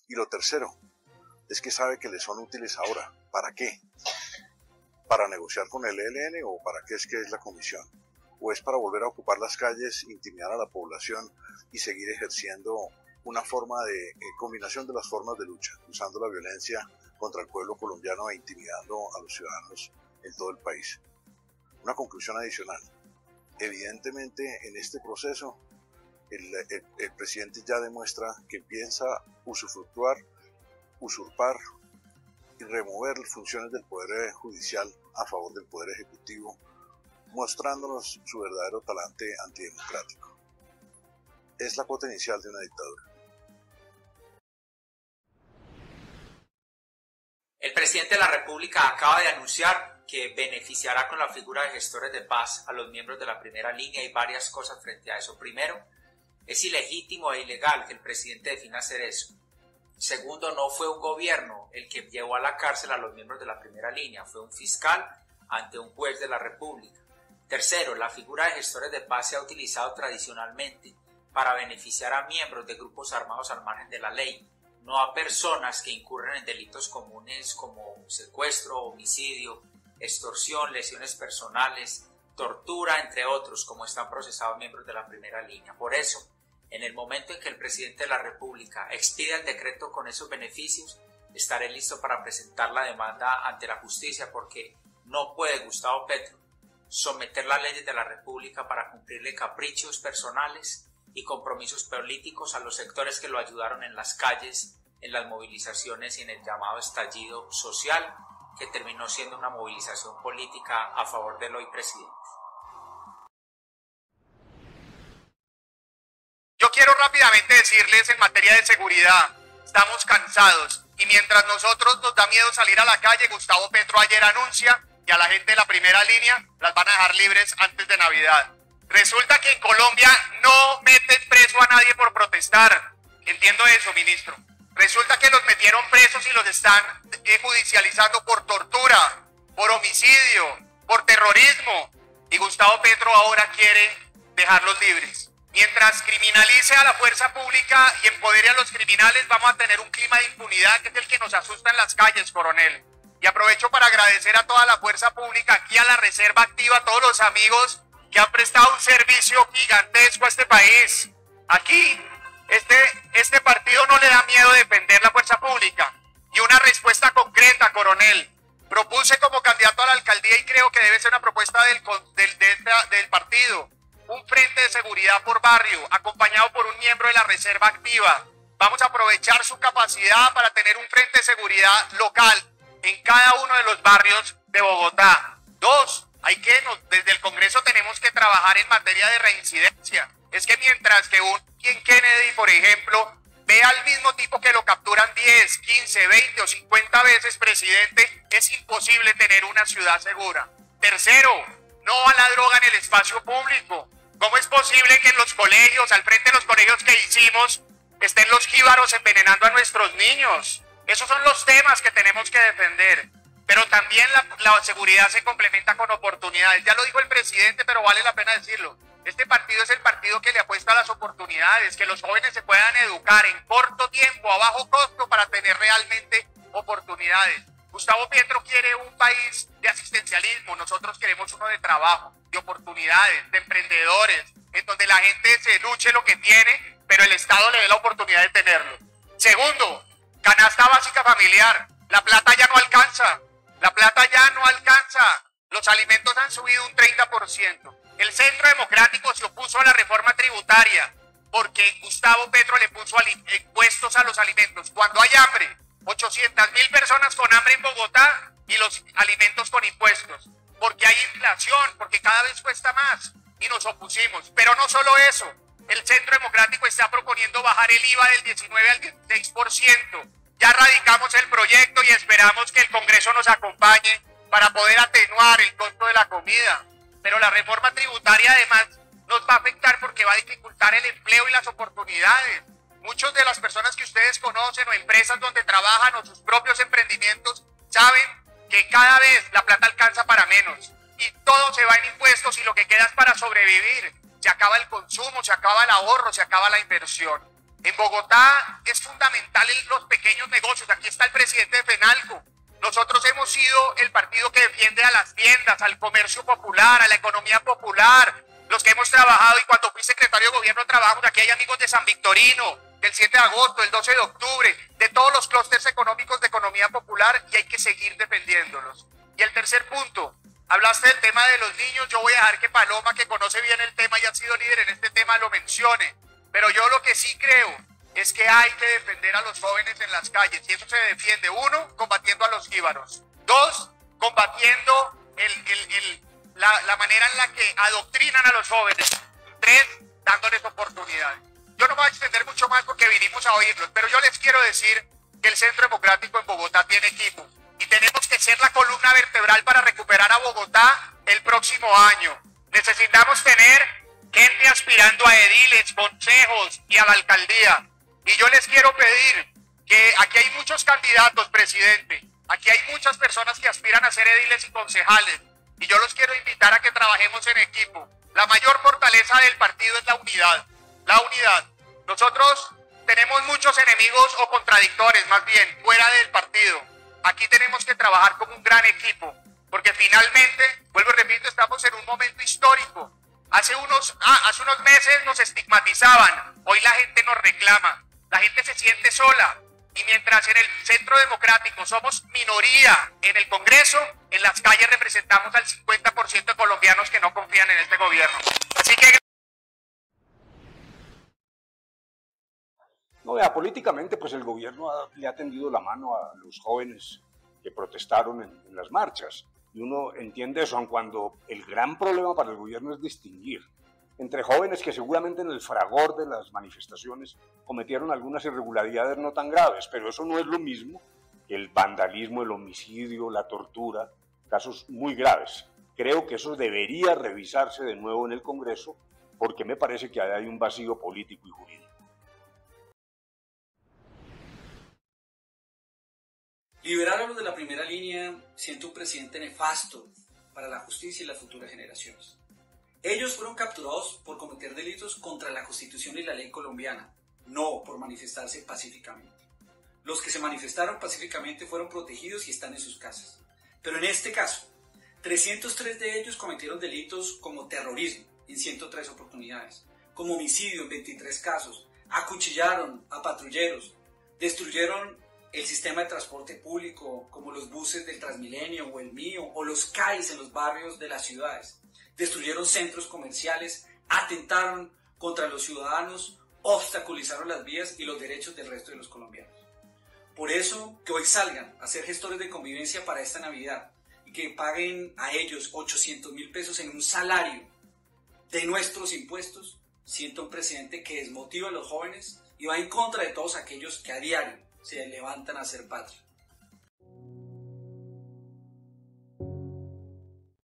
Y lo tercero es que sabe que le son útiles ahora. ¿Para qué? ¿Para negociar con el ELN o para qué es que es la comisión? ¿O es para volver a ocupar las calles, intimidar a la población y seguir ejerciendo una forma de combinación de las formas de lucha, usando la violencia contra el pueblo colombiano e intimidando a los ciudadanos en todo el país? Una conclusión adicional. Evidentemente, en este proceso, el presidente ya demuestra que piensa usufructuar, usurpar y remover las funciones del Poder Judicial a favor del Poder Ejecutivo, mostrándonos su verdadero talante antidemocrático. Es la cuota inicial de una dictadura. El presidente de la República acaba de anunciar que beneficiará con la figura de gestores de paz a los miembros de la primera línea y varias cosas frente a eso. Primero, es ilegítimo e ilegal que el presidente defina hacer eso. Segundo, no fue un gobierno el que llevó a la cárcel a los miembros de la primera línea, fue un fiscal ante un juez de la República. Tercero, la figura de gestores de paz se ha utilizado tradicionalmente para beneficiar a miembros de grupos armados al margen de la ley, no a personas que incurren en delitos comunes como secuestro, homicidio, extorsión, lesiones personales, tortura, entre otros, como están procesados miembros de la primera línea. Por eso, en el momento en que el presidente de la República expida el decreto con esos beneficios, estaré listo para presentar la demanda ante la justicia, porque no puede Gustavo Petro someter las leyes de la República para cumplirle caprichos personales y compromisos políticos a los sectores que lo ayudaron en las calles, en las movilizaciones y en el llamado estallido social, que terminó siendo una movilización política a favor del hoy presidente. Yo quiero rápidamente decirles en materia de seguridad, estamos cansados y mientras nosotros nos da miedo salir a la calle, Gustavo Petro ayer anuncia que a la gente de la primera línea las van a dejar libres antes de Navidad. Resulta que en Colombia no meten preso a nadie por protestar. Entiendo eso, ministro. Resulta que los metieron presos y los están judicializando por tortura, por homicidio, por terrorismo. Y Gustavo Petro ahora quiere dejarlos libres. Mientras criminalice a la fuerza pública y empodere a los criminales, vamos a tener un clima de impunidad que es el que nos asusta en las calles, coronel. Y aprovecho para agradecer a toda la fuerza pública, aquí a la Reserva Activa, a todos los amigos que han prestado un servicio gigantesco a este país. Aquí, este partido no le da miedo defender la fuerza pública. Y una respuesta concreta, coronel. Propuse como candidato a la alcaldía y creo que debe ser una propuesta del partido. Un frente de seguridad por barrio, acompañado por un miembro de la Reserva Activa. Vamos a aprovechar su capacidad para tener un frente de seguridad local en cada uno de los barrios de Bogotá. Dos, desde el Congreso tenemos que trabajar en materia de reincidencia. Es que mientras que un Kennedy, por ejemplo, ve al mismo tipo que lo capturan 10, 15, 20 o 50 veces, presidente, es imposible tener una ciudad segura. Tercero, no a la droga en el espacio público. ¿Cómo es posible que en los colegios, al frente de los colegios que hicimos, estén los jíbaros envenenando a nuestros niños? Esos son los temas que tenemos que defender. Pero también la seguridad se complementa con oportunidades. Ya lo dijo el presidente, pero vale la pena decirlo. Este partido es el partido que le apuesta a las oportunidades, que los jóvenes se puedan educar en corto tiempo, a bajo costo, para tener realmente oportunidades. Gustavo Petro quiere un país de asistencialismo, nosotros queremos uno de trabajo, de oportunidades, de emprendedores, en donde la gente se luche lo que tiene, pero el Estado le dé la oportunidad de tenerlo. Segundo, canasta básica familiar. La plata ya no alcanza. La plata ya no alcanza. Los alimentos han subido un 30%. El Centro Democrático se opuso a la reforma tributaria porque Gustavo Petro le puso impuestos a los alimentos. Cuando hay hambre, 800.000 personas con hambre en Bogotá y los alimentos con impuestos. Porque hay inflación, porque cada vez cuesta más y nos opusimos. Pero no solo eso, el Centro Democrático está proponiendo bajar el IVA del 19 al 16%. Ya radicamos el proyecto y esperamos que el Congreso nos acompañe para poder atenuar el costo de la comida. Pero la reforma tributaria además nos va a afectar porque va a dificultar el empleo y las oportunidades. Muchas de las personas que ustedes conocen o empresas donde trabajan o sus propios emprendimientos saben que cada vez la plata alcanza para menos y todo se va en impuestos y lo que queda es para sobrevivir. Se acaba el consumo, se acaba el ahorro, se acaba la inversión. En Bogotá es fundamental los pequeños negocios. Aquí está el presidente de FENALCO. Nosotros hemos sido el partido que defiende a las tiendas, al comercio popular, a la economía popular, los que hemos trabajado, y cuando fui secretario de gobierno trabajamos, aquí hay amigos de San Victorino, del 7 de agosto, del 12 de octubre, de todos los clústeres económicos de economía popular, y hay que seguir defendiéndolos. Y el tercer punto, hablaste del tema de los niños. Yo voy a dejar que Paloma, que conoce bien el tema y ha sido líder en este tema, lo mencione, pero yo lo que sí creo es que hay que defender a los jóvenes en las calles, y eso se defiende, 1, combatiendo a los jíbaros, 2, combatiendo la manera en la que adoctrinan a los jóvenes, 3, dándoles oportunidades. Yo no me voy a extender mucho más porque vinimos a oírlos, pero yo les quiero decir que el Centro Democrático en Bogotá tiene equipo, y tenemos que ser la columna vertebral para recuperar a Bogotá el próximo año. Necesitamos tener gente aspirando a ediles, consejos y a la alcaldía. Y yo les quiero pedir que aquí hay muchos candidatos, presidente. Aquí hay muchas personas que aspiran a ser ediles y concejales. Y yo los quiero invitar a que trabajemos en equipo. La mayor fortaleza del partido es la unidad. La unidad. Nosotros tenemos muchos enemigos o contradictores, más bien, fuera del partido. Aquí tenemos que trabajar como un gran equipo. Porque finalmente, vuelvo y repito, estamos en un momento histórico. Hace unos meses nos estigmatizaban. Hoy la gente nos reclama. La gente se siente sola, y mientras en el Centro Democrático somos minoría en el Congreso, en las calles representamos al 50% de colombianos que no confían en este gobierno. Así que... No, vea, políticamente pues el gobierno le ha tendido la mano a los jóvenes que protestaron en las marchas, y uno entiende eso, aun cuando el gran problema para el gobierno es distinguir entre jóvenes que seguramente en el fragor de las manifestaciones cometieron algunas irregularidades no tan graves, pero eso no es lo mismo que el vandalismo, el homicidio, la tortura, casos muy graves. Creo que eso debería revisarse de nuevo en el Congreso, porque me parece que hay un vacío político y jurídico. Liberar a los de la primera línea siente un presidente nefasto para la justicia y las futuras generaciones. Ellos fueron capturados por cometer delitos contra la Constitución y la ley colombiana, no por manifestarse pacíficamente. Los que se manifestaron pacíficamente fueron protegidos y están en sus casas. Pero en este caso, 303 de ellos cometieron delitos como terrorismo en 103 oportunidades, como homicidio en 23 casos, acuchillaron a patrulleros, destruyeron el sistema de transporte público como los buses del Transmilenio o el mío, o los CAIs en los barrios de las ciudades. Destruyeron centros comerciales, atentaron contra los ciudadanos, obstaculizaron las vías y los derechos del resto de los colombianos. Por eso, que hoy salgan a ser gestores de convivencia para esta Navidad y que paguen a ellos 800.000 pesos en un salario de nuestros impuestos, siento un presidente que desmotiva a los jóvenes y va en contra de todos aquellos que a diario se levantan a hacer patria.